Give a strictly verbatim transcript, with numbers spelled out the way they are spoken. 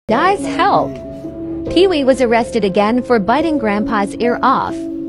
Guys, help! Pee-wee was arrested again for biting Grandpa's ear off.